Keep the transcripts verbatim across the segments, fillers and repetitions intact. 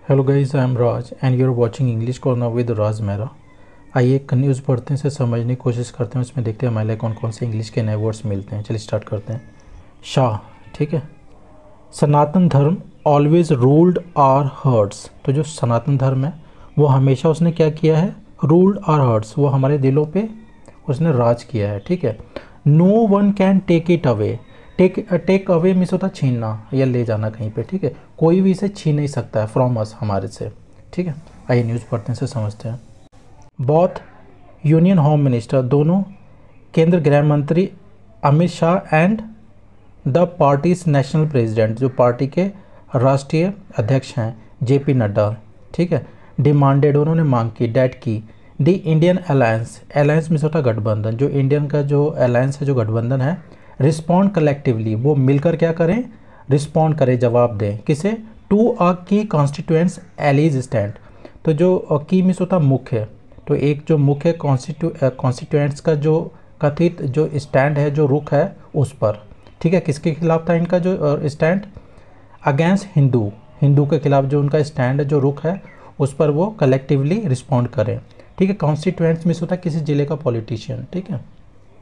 Hello guys, I am Raj and you are watching English corner with Raj Mehra. आइए एक news पढ़ते हैं, इसे समझने की कोशिश करते हैं, उसमें देखते हैं हमारे लिए कौन कौन से इंग्लिश के नए वर्ड्स मिलते हैं। चलिए स्टार्ट करते हैं। शाह, ठीक है। सनातन धर्म ऑलवेज रूल्ड आवर हार्ट्स। तो जो सनातन धर्म है वो हमेशा उसने क्या किया है, रूल्ड आवर हार्ट्स, वो हमारे दिलों पे उसने राज किया है, ठीक है। No one can take it away. Take take away means होता है छीनना या ले जाना कहीं पे, ठीक है। कोई भी इसे छीन नहीं सकता है फ्रॉम अस, हमारे से, ठीक है। आइए न्यूज़ पढ़ते हैं, इसे समझते हैं। बोथ यूनियन होम मिनिस्टर, दोनों केंद्र गृह मंत्री Amit Shah and the party's national president, जो पार्टी के राष्ट्रीय अध्यक्ष हैं जेपी नड्डा, ठीक है, डिमांडेड, उन्होंने मांग की, डैट की द इंडियन अलायंस, अलायंस में होता गठबंधन, जो इंडियन का जो अलायंस है, जो गठबंधन है, रिस्पॉन्ड कलेक्टिवली, वो मिलकर क्या करें, रिस्पॉन्ड करें, जवाब दें, किसे, टू अ की कॉन्स्टिट्यूएंट्स एलीज स्टैंड। तो जो की मिस होता मुख्य, तो एक जो मुख्य कॉन्स्टिट्यूएंट्स का जो कथित जो स्टैंड है, जो रुख है उस पर, ठीक है। किसके खिलाफ था इनका जो स्टैंड, अगेंस्ट हिंदू, हिंदू के खिलाफ जो उनका स्टैंड है, जो रुख है, उस पर वो कलेक्टिवली रिस्पॉन्ड करें, ठीक है। कॉन्स्टिट्यूएंट्स मिस होता है किसी जिले का पॉलिटिशियन, ठीक है।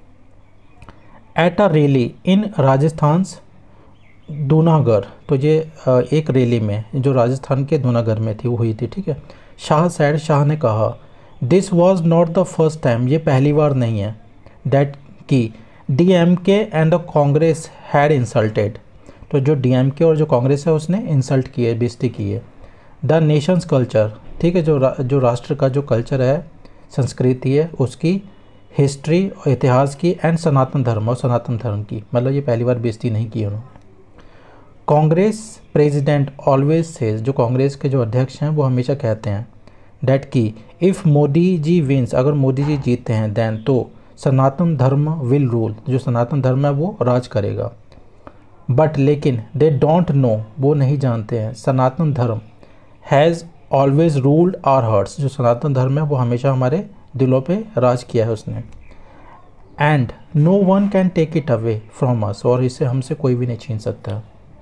At a rally in Rajasthan Dunagarh, तो ये एक रैली में जो राजस्थान के दूनागढ़ में थी वो हुई थी, ठीक है। शाह सैड, शाह ने कहा, this was not the first time, ये पहली बार नहीं है, डैट की D M K and the Congress had insulted, तो जो डी एम के और जो कांग्रेस है उसने इंसल्ट की है, बेइज्जती की है, द नेशंस कल्चर, ठीक है, जो रा, जो राष्ट्र का जो कल्चर है, संस्कृति है, उसकी हिस्ट्री और इतिहास की, एंड सनातन धर्म, और सनातन धर्म की, मतलब ये पहली बार बेइज्जती नहीं की उन्होंने। कांग्रेस प्रेसिडेंट ऑलवेज सेज, जो कांग्रेस के जो अध्यक्ष हैं वो हमेशा कहते हैं, डैट की इफ़ मोदी जी विंस, अगर मोदी जी जीतते हैं, देन तो सनातन धर्म विल रूल, जो सनातन धर्म है वो राज करेगा। बट लेकिन दे डोंट नो, वो नहीं जानते हैं, Sanatan Dharma has always ruled our hearts, जो सनातन धर्म है वो हमेशा हमारे दिलों पे राज किया है उसने। And no one can take it away from us, और इसे हमसे कोई भी नहीं छीन सकता।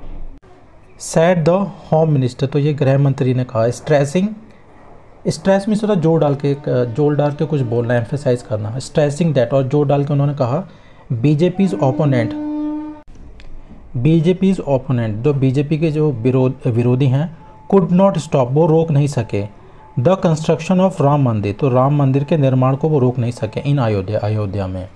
सैड द होम मिनिस्टर, तो ये गृह मंत्री ने कहा, स्ट्रेसिंग, स्ट्रेस में होता जोर डाल के, जोर डाल के कुछ बोलना, एम्फेसाइज करना, स्ट्रेसिंग दैट, और जोर डाल के उन्होंने कहा, बीजेपीज ओपोनेंट, बीजेपीज ओपोनेंट, जो बीजेपी के जो विरोध विरोधी हैं, कुड नॉट स्टॉप, वो रोक नहीं सके, द कंस्ट्रक्शन ऑफ राम मंदिर, तो राम मंदिर के निर्माण को वो रोक नहीं सके इन अयोध्या, अयोध्या में।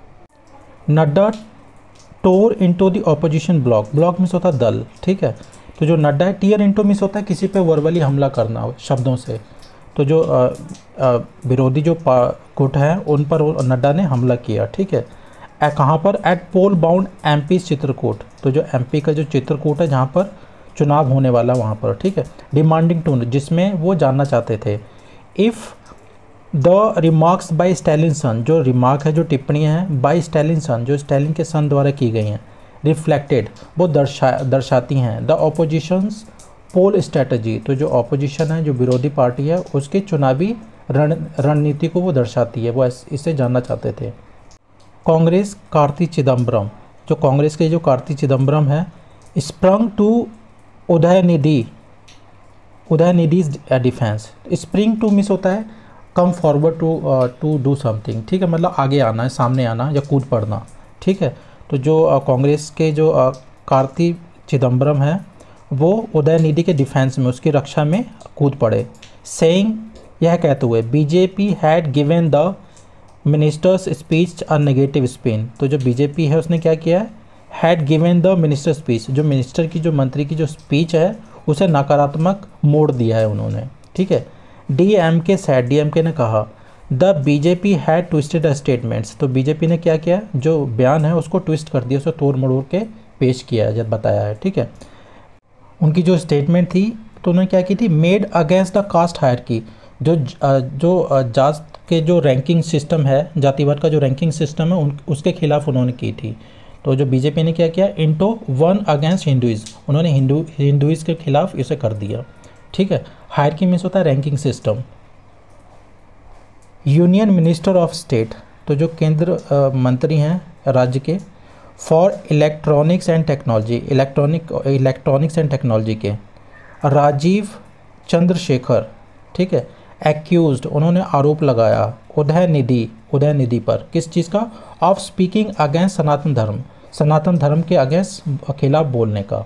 Nadda tore into the opposition bloc, bloc means होता है दल, ठीक है। तो जो नड्डा है, टीयर इनटू मिस होता है किसी पे वर्बली हमला करना शब्दों से, तो जो विरोधी जो गुट है उन पर नड्डा ने हमला किया, ठीक है। कहाँ पर, at poll bound MP Chitrakoot, तो जो एमपी का जो चित्रकूट है जहाँ पर चुनाव होने वाला, वहाँ पर, ठीक है। डिमांडिंग टू, जिसमें वो जानना चाहते थे, if the remarks by Stalin son, जो रिमार्क है, जो टिप्पणियाँ हैं बाय स्टैलिन सन, जो स्टैलिन के सन द्वारा की गई हैं, रिफ्लेक्टेड, वो दर्शा दर्शाती हैं द ऑपोजिशंस पोल स्ट्रेटजी, तो जो ऑपोजिशन है, जो विरोधी पार्टी है, उसके चुनावी रण रणनीति को वो दर्शाती है, वो इसे जानना चाहते थे। कांग्रेस कार्ति चिदम्बरम, जो कांग्रेस के जो कार्ति चिदम्बरम है, sprung to Udhayanidhi, Udhayanidhi defence, spring to means होता है come forward to to do something, ठीक है, मतलब आगे आना है, सामने आना या कूद पड़ना, ठीक है। तो जो कांग्रेस uh, के जो uh, कार्ति चिदम्बरम है वो उदयनिधि के डिफेंस में, उसकी रक्षा में कूद पड़े। सेइंग, यह कहते हुए, BJP had given the minister's speech a negative spin, तो जो बीजेपी है उसने क्या किया है, had given the minister speech, जो मिनिस्टर की, जो मंत्री की जो स्पीच है उसे नकारात्मक मोड़ दिया है उन्होंने, ठीक है। D M K said, D M K ने कहा, the BJP had twisted statements, तो बीजेपी ने क्या किया, जो बयान है उसको ट्विस्ट कर दिया, उसे तोड़ मड़ोड़ के पेश किया है, जब बताया है, ठीक है। उनकी जो स्टेटमेंट थी तो उन्होंने क्या की थी, made against the caste hierarchy, जो जो जात के जो रैंकिंग सिस्टम है, जातिवाद का जो रैंकिंग सिस्टम है, उन उसके खिलाफ उन्होंने की थी। तो जो बीजेपी ने क्या किया, इनटू वन अगेंस्ट हिंदुइज़, उन्होंने हिंदू हिंदुइज़ के खिलाफ इसे कर दिया, ठीक है। हायरार्की मीन्स होता है ranking system. Union minister of state, तो जो केंद्र uh, मंत्री हैं राज्य के, for electronics and technology, electronic electronics and technology के, राजीव चंद्रशेखर, ठीक है, एक्यूज्ड उन्होंने आरोप लगाया उदयनिधि उदयनिधि पर किस चीज़ का, ऑफ स्पीकिंग अगेंस्ट सनातन धर्म, सनातन धर्म के अगेंस्ट खिलाफ बोलने का।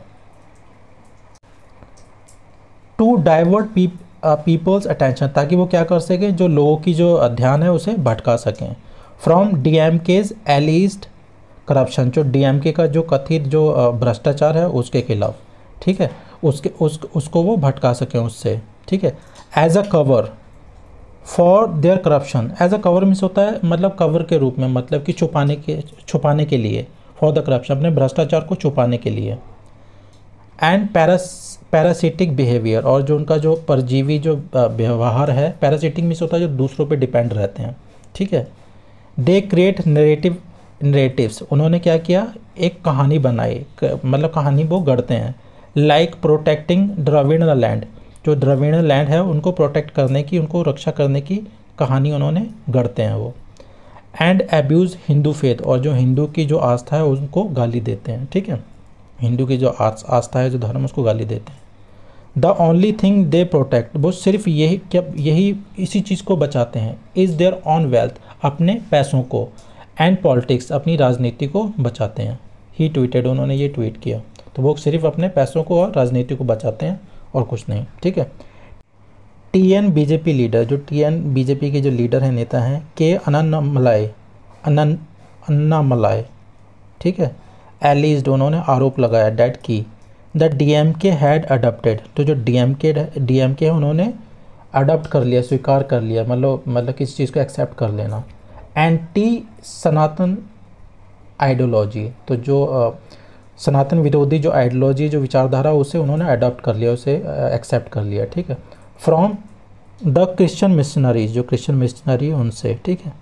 टू डाइवर्ट पीपल्स अटेंशन, ताकि वो क्या कर सके, जो लोगों की जो ध्यान है उसे भटका सकें। From D M K's alleged corruption, जो डी एम के का जो कथित जो भ्रष्टाचार है उसके खिलाफ, ठीक है, उसके उस उसको वो भटका सकें उससे, ठीक है। As a cover for their corruption, as a cover means होता है मतलब कवर के रूप में, मतलब कि छुपाने के छुपाने के लिए, फॉर द करप्शन अपने भ्रष्टाचार को छुपाने के लिए। एंड पैरास पैरासिटिक बिहेवियर, और जो उनका जो परजीवी जो व्यवहार है, पैरासिटिक मीन्स होता है जो दूसरों पे डिपेंड रहते हैं, ठीक है। दे क्रिएट नरेटिव नरेटिव्स, उन्होंने क्या किया, एक कहानी बनाई, मतलब कहानी वो गढ़ते हैं। लाइक प्रोटेक्टिंग द्रविड़ लैंड, जो द्रविड़ लैंड है उनको प्रोटेक्ट करने की, उनको रक्षा करने की कहानी उन्होंने गढ़ते हैं वो। एंड एब्यूज़ हिंदू फेथ, और जो हिंदू की जो आस्था है उनको गाली देते हैं, ठीक है, हिंदू की जो आस्था है जो धर्म उसको गाली देते हैं। The only thing they protect, वो सिर्फ यही क्या यही इसी चीज़ को बचाते हैं, इज़ देयर ऑन वेल्थ, अपने पैसों को, एंड पॉलिटिक्स, अपनी राजनीति को बचाते हैं। ही ट्वीटेड, उन्होंने ये ट्वीट किया, तो वो सिर्फ अपने पैसों को और राजनीति को बचाते हैं और कुछ नहीं, ठीक है। टी एन बीजेपी लीडर, जो टी एन बीजेपी के जो लीडर हैं, नेता हैं, के अन्नामलाई अनन अन्नामलाई, ठीक है, एलिस्ड उन्होंने आरोप लगाया डेट की the D M K had adopted, तो जो D M K D M K उन्होंने अडॉप्ट कर लिया, स्वीकार कर लिया, मतलब मतलब किसी चीज़ को एक्सेप्ट कर लेना। एंटी सनातन आइडियोलॉजी, तो जो आ, सनातन विरोधी जो आइडियोलॉजी जो विचारधारा उसे उन्होंने अडॉप्ट कर लिया, उसे एक्सेप्ट कर लिया, ठीक है। फ्रॉम द क्रिश्चियन मिशनरीज, जो क्रिश्चियन मिशनरी है उनसे, ठीक है।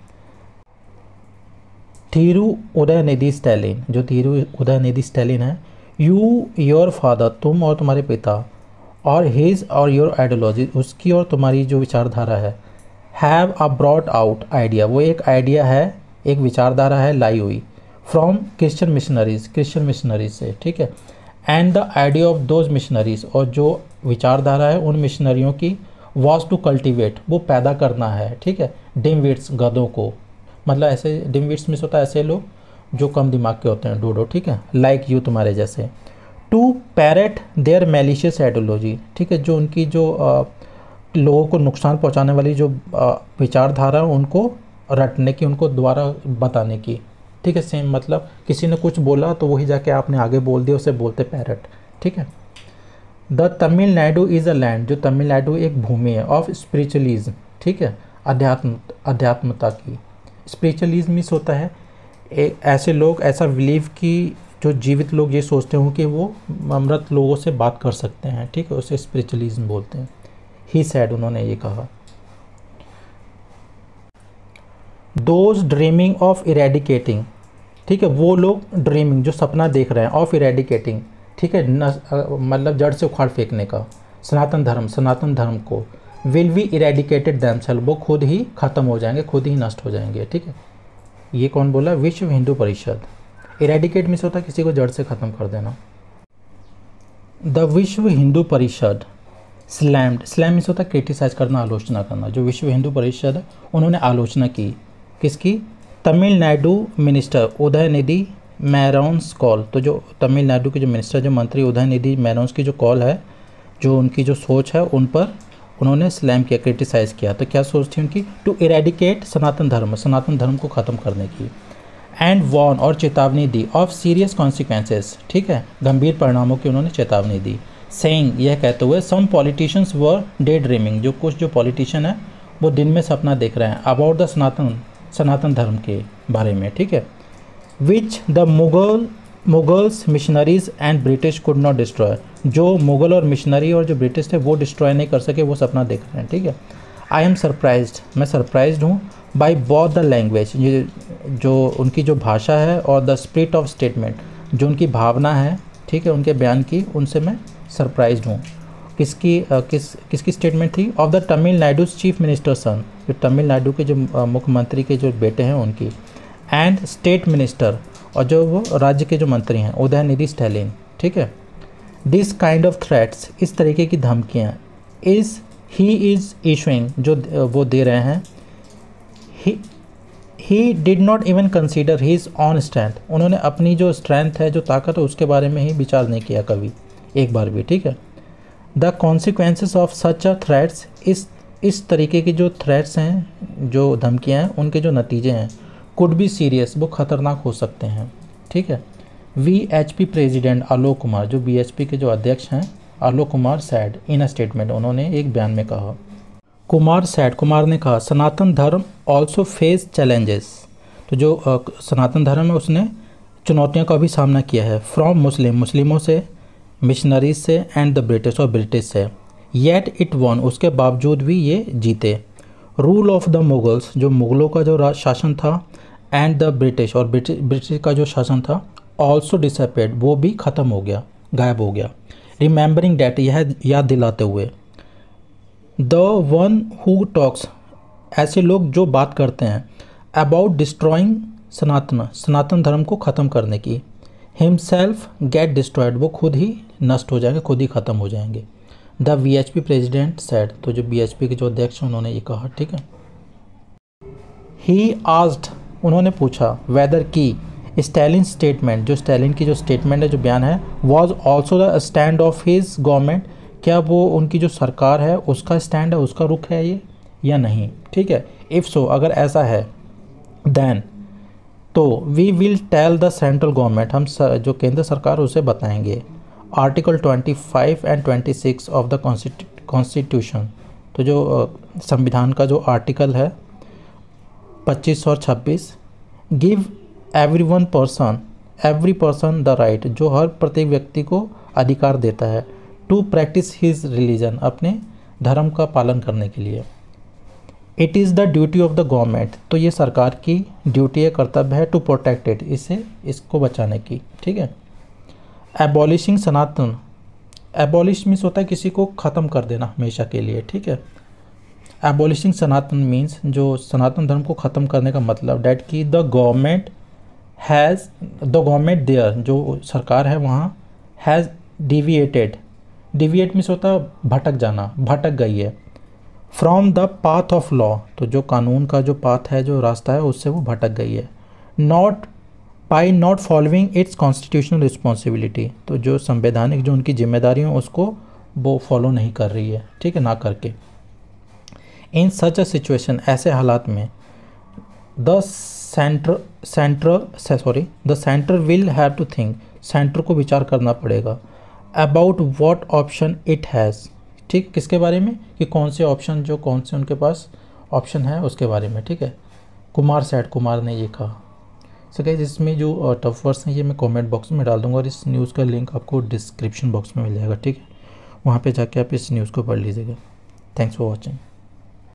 थीरू उदयनिधि स्टैलिन, जो थीरू उदयनिधि स्टैलिन है, यू योर फादर, तुम और तुम्हारे पिता, और हिज और योर आइडियोलॉजी, उसकी और तुम्हारी जो विचारधारा है, have a brought out idea, वो एक आइडिया है, एक विचारधारा है लाई हुई, from Christian missionaries, Christian missionaries से, ठीक है। And the idea of those missionaries, और जो विचारधारा है उन मिशनरियों की, वॉज टू कल्टिवेट, वो पैदा करना है, ठीक है, डिमविट्स, गधों को, मतलब ऐसे डिमविट्स में होता है ऐसे लोग जो कम दिमाग के होते हैं, डूडो, ठीक है, लाइक यू, तुम्हारे जैसे। To parrot their malicious ideology, ठीक है, जो उनकी जो आ, लोगों को नुकसान पहुंचाने वाली जो विचारधारा उनको रटने की, उनको दोबारा बताने की, ठीक है, सेम मतलब किसी ने कुछ बोला तो वही जाके आपने आगे बोल दिया, उसे बोलते पैरेट, ठीक है। The Tamil Nadu is a land, जो तमिलनाडु एक भूमि है, ऑफ स्पिरिचुअलिज्म, ठीक है, अध्यात्म अध्यात्मता की। स्पिरिचुअलिज्म मीन्स होता है एक ऐसे लोग, ऐसा बिलीव कि जो जीवित लोग ये सोचते हों कि वो अमृत लोगों से बात कर सकते हैं, ठीक है, उसे स्पिरिचुअलिज्म बोलते हैं। ही सैड, उन्होंने ये कहा। दोज ड्रीमिंग ऑफ इरेडिकेटिंग, ठीक है, वो लोग ड्रीमिंग जो सपना देख रहे हैं, ऑफ इरेडिकेटिंग, ठीक है, मतलब जड़ से उखाड़ फेंकने का, सनातन धर्म सनातन धर्म को, विल बी इरेडिकेटेड देमसेल्फ, वो खुद ही ख़त्म हो जाएंगे, खुद ही नष्ट हो जाएंगे, ठीक है। ये कौन बोला, विश्व हिंदू परिषद। इरेडिकेट मीन्स होता है किसी को जड़ से ख़त्म कर देना। द विश्व Hindu Parishad slammed, slam means होता है क्रिटिसाइज करना, आलोचना करना। जो विश्व हिंदू परिषद है उन्होंने आलोचना की, किसकी, तमिलनाडु मिनिस्टर उदयनिधि मैरोन्स कॉल, तो जो तमिलनाडु के जो मिनिस्टर जो मंत्री उदयनिधि मैरोन्स की जो कॉल है, जो उनकी जो सोच है उन पर उन्होंने स्लैम किया, क्रिटिसाइज़ किया। तो क्या सोच थी उनकी, टू इरेडिकेट सनातन धर्म, सनातन धर्म को ख़त्म करने की। एंड वॉर्न, और चेतावनी दी, ऑफ सीरियस कॉन्सिक्वेंसेस, ठीक है, गंभीर परिणामों की उन्होंने चेतावनी दी। सेइंग, यह कहते हुए, some politicians were day dreaming, जो कुछ जो पॉलिटिशियन है वो दिन में सपना देख रहे हैं, अबाउट द सनातन सनातन धर्म के बारे में, ठीक है, which the Mughal Mughals missionaries and British could not destroy, जो मुगल और मिशनरी और जो ब्रिटिश थे वो डिस्ट्रॉय नहीं कर सके, वो सपना देख रहे हैं, ठीक है। आई एम सरप्राइज्ड, मैं सरप्राइज्ड हूँ, बाई बोथ द लैंग्वेज, ये जो उनकी जो भाषा है, और द स्पिरिट ऑफ स्टेटमेंट, जो उनकी भावना है, ठीक है, उनके बयान की, उनसे मैं सरप्राइज्ड हूँ। किसकी आ, किस किसकी स्टेटमेंट थी, of the Tamil Nadu chief minister son, जो तमिलनाडु के जो मुख्यमंत्री के जो बेटे हैं उनकी, एंड स्टेट मिनिस्टर, और जो वो राज्य के जो मंत्री हैं, उदयनिधि स्टैलिन, ठीक है। दिस काइंड ऑफ थ्रेट्स, इस तरीके की धमकियाँ, इज़ ही इज़ इशूइंग, जो वो दे रहे हैं, he he did not even consider his own strength, उन्होंने अपनी जो स्ट्रेंथ है, जो ताकत है, उसके बारे में ही विचार नहीं किया कभी एक बार भी, ठीक है। The consequences of such a threats, इस इस तरीके की जो थ्रेट्स हैं, जो धमकियाँ हैं, उनके जो नतीजे हैं, कुड बी सीरियस, वो ख़तरनाक हो सकते हैं, ठीक है। V H P president Alok Kumar, जो बी एच पी के जो अध्यक्ष हैं Alok Kumar said in a statement, उन्होंने एक बयान में कहा, कुमार सैड कुमार ने कहा सनातन धर्म ऑल्सो फेस चैलेंजेस, तो जो आ, सनातन धर्म है उसने चुनौतियों का भी सामना किया है, फ्रॉम मुस्लिम, मुस्लिमों से, मिशनरीज से, एंड द ब्रिटिश, और ब्रिटिश से, येट इट वॉन, उसके बावजूद भी ये जीते, रूल ऑफ द मुगल्स, जो मुग़लों का जो शासन था, एंड द ब्रिटिश, और ब्रिटिश ब्रिटिश का जो शासन था, ऑल्सो डिसअपेयर्ड, वो भी ख़त्म हो गया, गायब हो गया, रिमेंबरिंग डैट, यह याद दिलाते हुए, द वन हु टॉक्स, ऐसे लोग जो बात करते हैं, अबाउट डिस्ट्रॉइंग सनातन, सनातन धर्म को ख़त्म करने की, हिमसेल्फ गेट डिस्ट्रॉयड, वो खुद ही नष्ट हो जाएंगे, खुद ही ख़त्म हो जाएंगे, the V H P president said, तो जो बी एच पी के जो अध्यक्ष हैं उन्होंने ये कहा, ठीक है। ही आस्क्ड, उन्होंने पूछा, वेदर की स्टैलिन स्टेटमेंट, जो स्टैलिन की जो स्टेटमेंट है, जो बयान है, was also the stand of his government, क्या वो उनकी जो सरकार है उसका स्टैंड है, उसका रुख है ये या नहीं, ठीक है। इफ़ सो, अगर ऐसा है, देन, तो we will tell the central government, हम जो केंद्र सरकार उसे बताएंगे, article twenty five and twenty six of the constitution, तो जो संविधान का जो आर्टिकल है पच्चीस और छब्बीस, give every one person, every person the right, जो हर प्रत्येक व्यक्ति को अधिकार देता है, टू प्रैक्टिस हिज रिलीजन, अपने धर्म का पालन करने के लिए, it is the duty of the government, तो ये सरकार की ड्यूटी है, कर्तव्य है, टू प्रोटेक्ट इट, इसे इसको बचाने की, ठीक है। एबॉलिशिंग सनातन, एबॉलिश मीन्स होता है किसी को ख़त्म कर देना हमेशा के लिए, ठीक है। एबॉलिशिंग सनातन मीन्स, जो सनातन धर्म को ख़त्म करने का मतलब, डैट की the government has, the government there, जो सरकार है वहाँ, हैज़ डिविएटेड, डिविएट मीन्स होता है भटक जाना, भटक गई है, from the path of law, तो जो कानून का जो पाथ है, जो रास्ता है, उससे वो भटक गई है, not by not following its constitutional responsibility, तो जो संवैधानिक जो उनकी जिम्मेदारी है उसको वो फॉलो नहीं कर रही है, ठीक है, ना करके। इन सच अ सिचुएशन, ऐसे हालात में, the centre centre sorry the centre will have to think, centre को विचार करना पड़ेगा, about what option it has, ठीक, किसके बारे में, कि कौन से ऑप्शन, जो कौन से उनके पास ऑप्शन है उसके बारे में, ठीक है। कुमार सैड, कुमार ने ये कहा। सो गाइस, इसमें जो टफ वर्ड्स हैं ये मैं कमेंट बॉक्स में डाल दूंगा, और इस न्यूज़ का लिंक आपको डिस्क्रिप्शन बॉक्स में मिल जाएगा, ठीक है, वहाँ पे जाके आप इस न्यूज़ को पढ़ लीजिएगा। Thanks for watching.